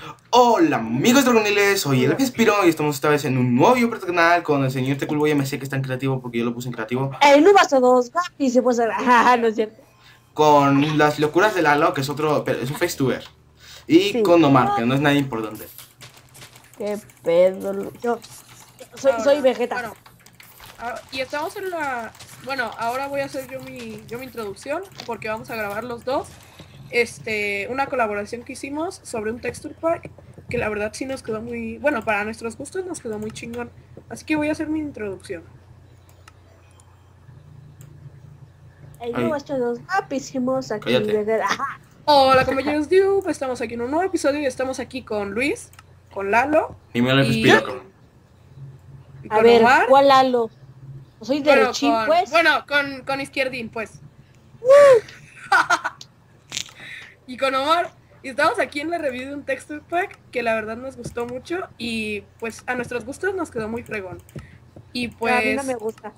Hola amigos dragoniles, soy el Espiro y estamos esta vez en un nuevo video para tu canal con el señor Teculboy. Me sé que está en creativo porque yo lo puse en creativo. No basta dos y se puede hacer. No es cierto. Con las locuras de Lalo, que es otro, pero es un facetuber. Y Sí. con Omar, que no es nada importante. Qué pedo. Yo soy Vegeta. Bueno, y estamos en la... Bueno, ahora voy a hacer yo mi introducción porque vamos a grabar los dos. Una colaboración que hicimos sobre un texture pack que la verdad sí nos quedó muy... Bueno, para nuestros gustos nos quedó muy chingón. Así que voy a hacer mi introducción. No basta dos hicimos aquí. Cállate. Hola compañeros de YouTube, estamos aquí en un nuevo episodio y estamos aquí con Luis, con Lalo. Ni me lo respiro, cabrón. Y A con ver, Omar. ¿cuál Lalo? Soy derechín, pues. Bueno, con Izquierdín, pues. Y con Omar. Y estamos aquí en la review de un texture pack que la verdad nos gustó mucho y pues a nuestros gustos nos quedó muy fregón. Y pues... A mí no me gusta.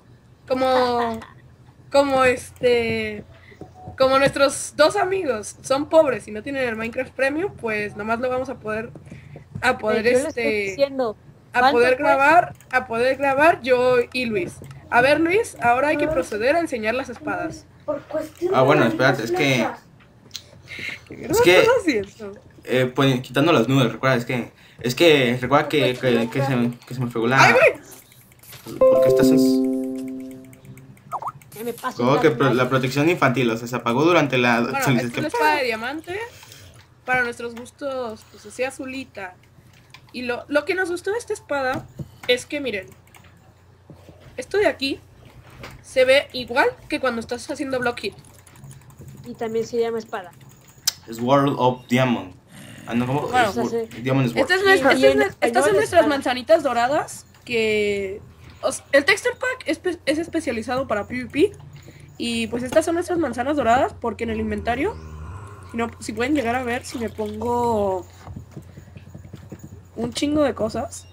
Como nuestros dos amigos son pobres y no tienen el Minecraft Premium, pues nomás lo vamos a poder Yo le estoy diciendo, a poder ¿cuánto grabar yo y Luis. A ver, Luis, ahora hay que proceder a enseñar las espadas. Bueno, espérate, es que... ¿Qué Es que- estás haciendo? Pues quitando las nubes, recuerda, recuerda que se me fregó la... ¡Ay, güey! ¿Por qué estás ¿Qué me pasa? como que la protección infantil, o sea, se apagó durante la... Bueno, esta es la espada de diamante. Para nuestros gustos, pues así azulita. Y lo que nos gustó de esta espada es que, miren, esto de aquí se ve igual que cuando estás haciendo block hit. Y también se llama espada. Es World of Diamond. Ah, no, ¿cómo? Bueno, Diamond is World. Estas son nuestras manzanitas doradas que... el texture pack es especializado para PvP. Y pues estas son nuestras manzanas doradas porque en el inventario, si pueden llegar a ver, si me pongo un chingo de cosas.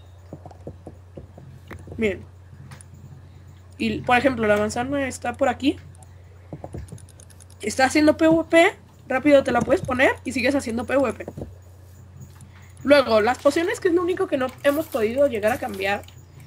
Miren. Y por ejemplo, la manzana está por aquí. Está haciendo PvP. Rápido te la puedes poner y sigues haciendo PvP. Luego, las pociones, que es lo único que no hemos podido llegar a cambiar.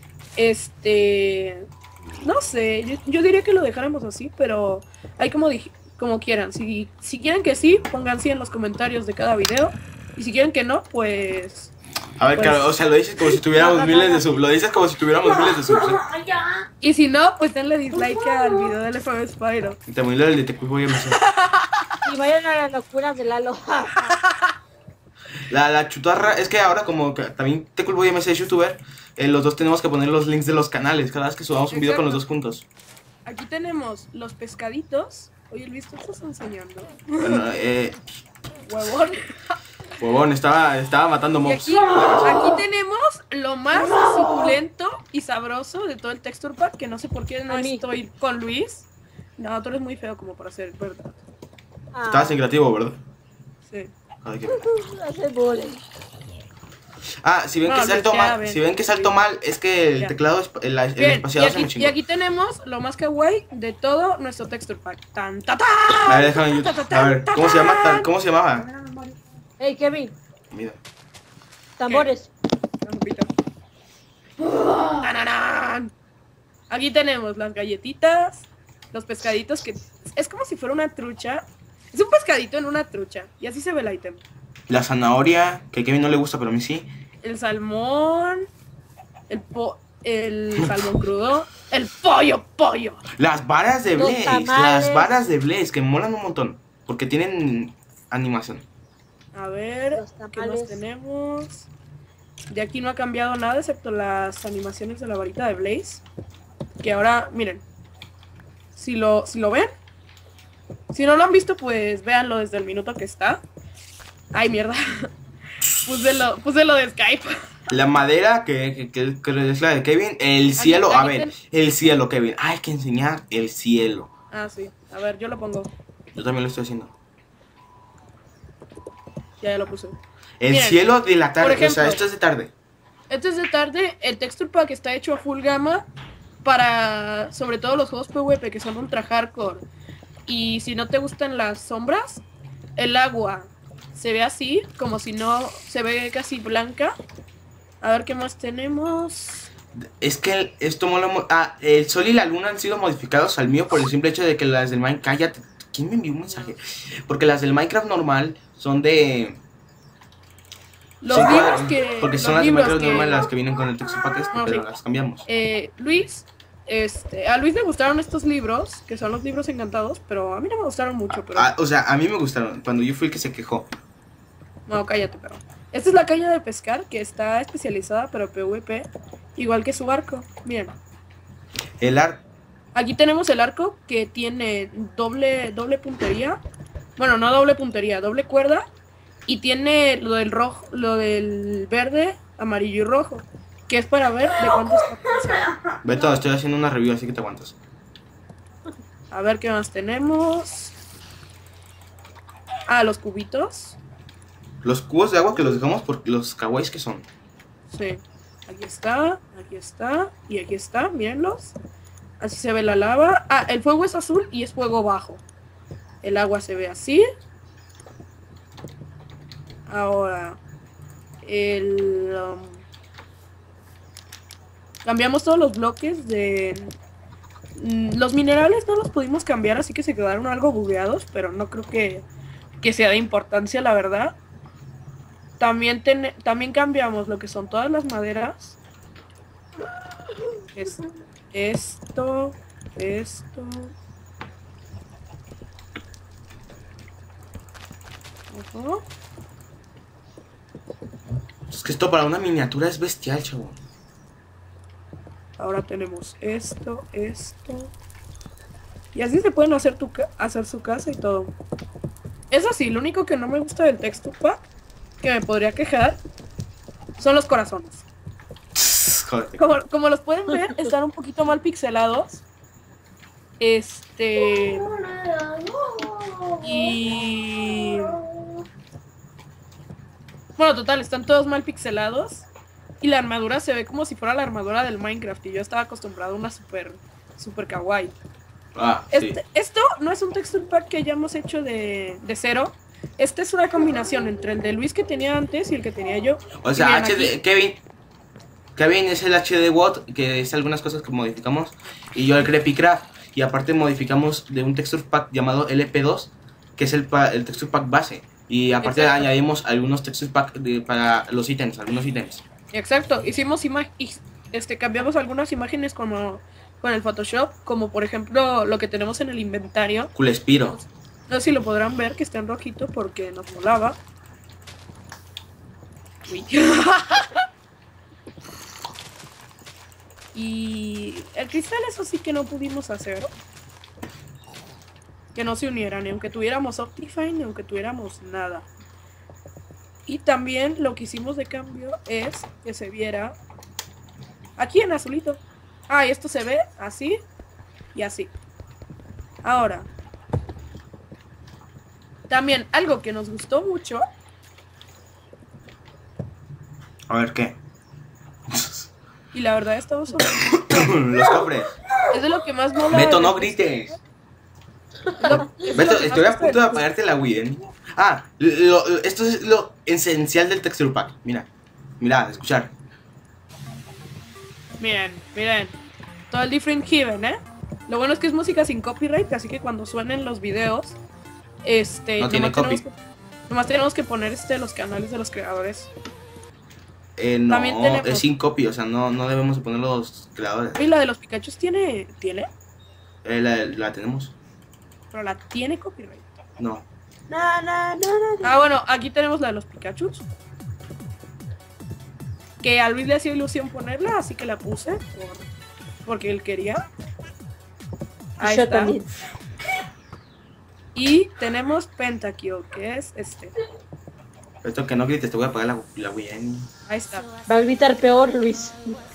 No sé, yo diría que lo dejáramos así, pero hay como quieran. Si quieren que sí, pongan sí en los comentarios de cada video. Y si quieren que no, pues... A ver, pues- claro, o sea, lo dices como si tuviéramos miles de subs. Lo dices como si tuviéramos miles de subs. Y si no, pues denle dislike al video del FM Spyro. Te muy el de Teculboy MC. Y vayan a las locuras de Lalo. La chutarra, es que ahora como que también Teculboy MC es youtuber, los dos tenemos que poner los links de los canales cada vez que subamos un video con los dos juntos. Aquí tenemos los pescaditos. Oye, Luis, ¿tú estás enseñando? Bueno, Huevón. huevón, estaba matando Y mobs. aquí tenemos lo más suculento y sabroso de todo el texture pack, que no sé por qué no A mí. estoy con Luis. No, tú eres muy feo como para ser verdad. Estabas en creativo, ¿verdad? Sí. Ay, qué... Hace bullying. Si ven No, que salto ya mal, ven. si ven que salto mal, es que el Ya. teclado, el Bien, espaciador se me y chingó. aquí tenemos lo más kawaii de todo nuestro texture pack. Tan, ta, ta. A ver, déjame YouTube. A ver, ¿cómo se llama? ¿Cómo se llamaba? Hey, Kevin, Mira. tambores. ¡Tananán! Aquí tenemos las galletitas, los pescaditos, que es como si fuera una trucha. Es un pescadito en una trucha. Y así se ve el ítem. La zanahoria, que a Kevin no le gusta, pero a mí sí. El salmón, el salmón crudo, el pollo. Las varas de Los Blaze, tamales. las varas de Blaze, que molan un montón. Porque tienen animación. A ver, Los ¿qué más tamales. tenemos? De aquí no ha cambiado nada excepto las animaciones de la varita de Blaze. Que ahora, miren, si lo ven, si no lo han visto, pues véanlo desde el minuto que está. Ay, mierda. Puse lo de Skype. La madera, que es la de Kevin. El cielo, a ver, el cielo, Kevin. Hay que enseñar el cielo. Ah, sí. A ver, yo lo pongo. Yo también lo estoy haciendo. Ya lo puse. El Miren, cielo de la tarde, por ejemplo, o sea, esto es de tarde. Esto es de tarde. El texture pack está hecho a full gama para, sobre todo, los juegos PvP que son ultra hardcore. Y si no te gustan las sombras, el agua se ve así, como si no, se ve casi blanca. A ver qué más tenemos. Es que esto el sol y la luna han sido modificados al mío por el simple hecho de que las del Minecraft... Cállate, ¿quién me envió un mensaje? Porque las del Minecraft normal son de... Los son libros cuadros, que... porque son los las de libros Minecraft que- normal las que vienen con el texture pack No, pero sí. las cambiamos. Luis, a Luis le gustaron estos libros, que son los libros encantados, pero a mí no me gustaron mucho, pero... O sea, a mí me gustaron, cuando yo fui el que se quejó. No, cállate, pero... Esta es la caña de pescar, que está especializada para PvP, igual que su arco. Miren, El art... aquí tenemos el arco que tiene doble puntería. Bueno, no doble puntería, doble cuerda. Y tiene lo del rojo, lo del verde, amarillo y rojo, que es para ver de cuánto está pesado. Beto, estoy haciendo una review, así que te aguantas. A ver qué más tenemos. Ah, los cubitos. Los cubos de agua que los dejamos por los kawaiis que son. Sí. Aquí está y aquí está, mírenlos. Así se ve la lava. Ah, el fuego es azul y es fuego bajo. El agua se ve así. Ahora, cambiamos todos los bloques de... Los minerales no los pudimos cambiar, así que se quedaron algo bugueados, pero no creo que sea de importancia, la verdad. También cambiamos lo que son todas las maderas. Esto. Ujú. Es que esto para una miniatura es bestial, chavo. Ahora tenemos esto. Y así se pueden hacer hacer su casa y todo. Eso sí, lo único que no me gusta del texture pack, que me podría quejar, son los corazones. Joder. Como los pueden ver, están un poquito mal pixelados. Y... Bueno, total, están todos mal pixelados. Y la armadura se ve como si fuera la armadura del Minecraft. Y yo estaba acostumbrado a una super kawaii. Sí. Esto no es un texture pack que hayamos hecho de cero. Esta es una combinación entre el de Luis que tenía antes y el que tenía yo. O sea, Miren, HD, Kevin es el HD Watt, que es algunas cosas que modificamos. Y yo el CreepyCraft. Y aparte modificamos de un texture pack llamado LP2, que es el texture pack base. Y aparte Exacto. añadimos algunos texture pack para los ítems, algunos ítems. Exacto, cambiamos algunas imágenes como con el Photoshop, como por ejemplo lo que tenemos en el inventario. Culespiro. No sé si lo podrán ver, que está en rojito porque nos molaba. Uy. Y el cristal, eso sí que no pudimos hacer. Que no se unieran, ni aunque tuviéramos Optifine, ni aunque tuviéramos nada. Y también lo que hicimos de cambio es que se viera aquí en azulito. Ah, y esto se ve así y así. Ahora, también algo que nos gustó mucho. A ver, ¿qué? Y la verdad estamos sobre... Los cofres. Es de lo que más mola. Beto, no grites. Beto, estoy a punto de apagarte la Wii, ¿eh? Esto es lo esencial del texture pack. Mira, escuchar. Miren. Todo el Different Heaven, ¿eh? Lo bueno es que es música sin copyright, así que cuando suenen los videos, No tiene copy. Nomás tenemos que poner los canales de los creadores. No, También tenemos- es sin copy, o sea, no debemos poner los creadores. Y la de los Pikachu tiene, La tenemos. pero la tiene copyright. No. Ah, bueno, aquí tenemos la de los Pikachu. Que a Luis le hacía ilusión ponerla, así que la puse porque él quería. Ahí Yo está. también. Y tenemos Pentakill, que es este. Esto que no grites, te voy a apagar la Wii, ¿eh? Ahí está. Va a gritar peor, Luis.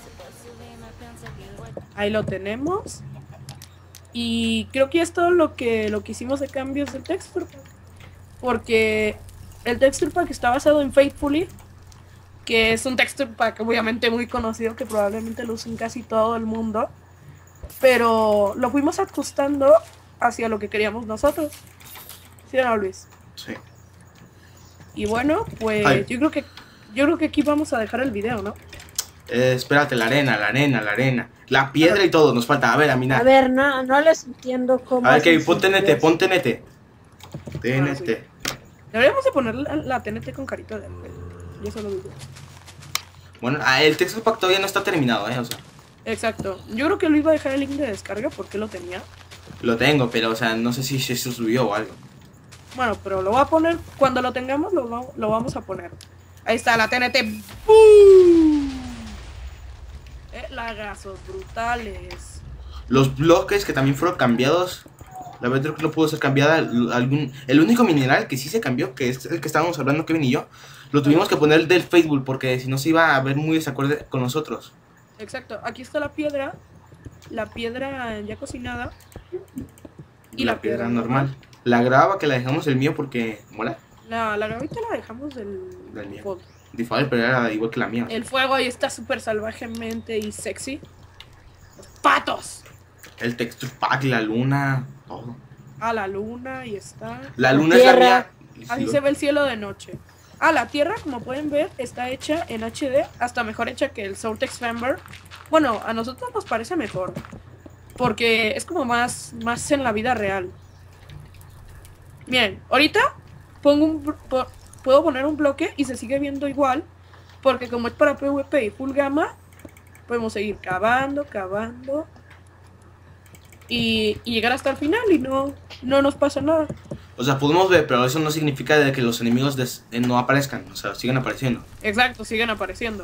Ahí lo tenemos. Y creo que es todo lo que hicimos de cambios del texture pack. Porque el texture pack está basado en Faithfully, que es un texture pack obviamente muy conocido, que probablemente lo usen casi todo el mundo. Pero lo fuimos ajustando hacia lo que queríamos nosotros. ¿Sí o no, Luis? Sí. Y bueno, pues Ay. yo creo que aquí vamos a dejar el video, ¿no? Espérate, la arena. La piedra y todo, nos falta. A ver, A Amina. ver, no les entiendo cómo. A ver, hacen Kevin, ponte sus NT, videos. ponte NT. Ah, sí. TNT. Deberíamos de poner la TNT con carita de ángel. Yo solo digo. Bueno, el texture pack todavía no está terminado, o sea. Exacto. Yo creo que lo iba a dejar el link de descarga porque lo tenía. Lo tengo, pero, o sea, no sé si se subió o algo. Bueno, pero lo voy a poner. Cuando lo tengamos, lo vamos a poner. Ahí está la TNT. ¡Bum! Lagazos brutales. Los bloques que también fueron cambiados. La verdad que no pudo ser cambiada. El único mineral que sí se cambió, que es el que estábamos hablando Kevin y yo, lo tuvimos que poner del Facebook porque si no se iba a ver muy desacorde con nosotros. Exacto. Aquí está la piedra. La piedra ya cocinada. Y la piedra normal. La grava que la dejamos el mío porque mola. La gravita la dejamos del mío. fuego. Default, pero era igual que la mía. El fuego ahí está súper salvajemente y sexy. Los patos. El texture pack, la luna, todo. A la luna y está. La luna es la mía. Así se ve el cielo de noche. La tierra, como pueden ver, está hecha en HD, hasta mejor hecha que el Sourtex Member. Bueno, a nosotros nos parece mejor, porque es como más en la vida real. Miren, ahorita puedo poner un bloque y se sigue viendo igual, porque como es para PvP y full gamma, podemos seguir cavando y llegar hasta el final y no nos pasa nada. O sea, podemos ver, pero eso no significa de que los enemigos no aparezcan, o sea, siguen apareciendo. Exacto, siguen apareciendo.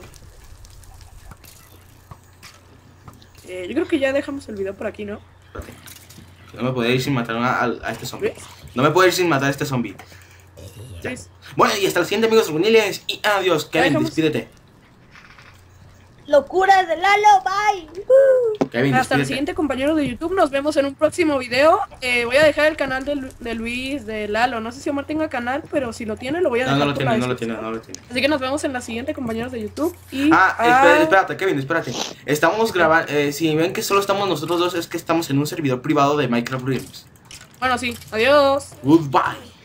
Yo creo que ya dejamos el video por aquí, ¿no? Espérate. No me puedo ir sin matar a este zombie. ¿Ves? No me puedo ir sin matar a este zombie. Ya. ¿Ves? Bueno, y hasta el siguiente, amigos juveniles. Y adiós, Kevin, dejamos- despídete. Locuras de Lalo, bye. Kevin, Hasta el despídete. siguiente compañero de YouTube. Nos vemos en un próximo video. Voy a dejar el canal de Luis, de Lalo. No sé si Omar tenga canal, pero si lo tiene, lo voy a No, dejar no lo por la tiene, descripción. Así que nos vemos en la siguiente, compañeros de YouTube. Y Espérate, Kevin, espérate. Estamos grabando. Si ven que solo estamos nosotros dos, es que estamos en un servidor privado de Minecraft Realms. bueno, sí. Adiós. Goodbye.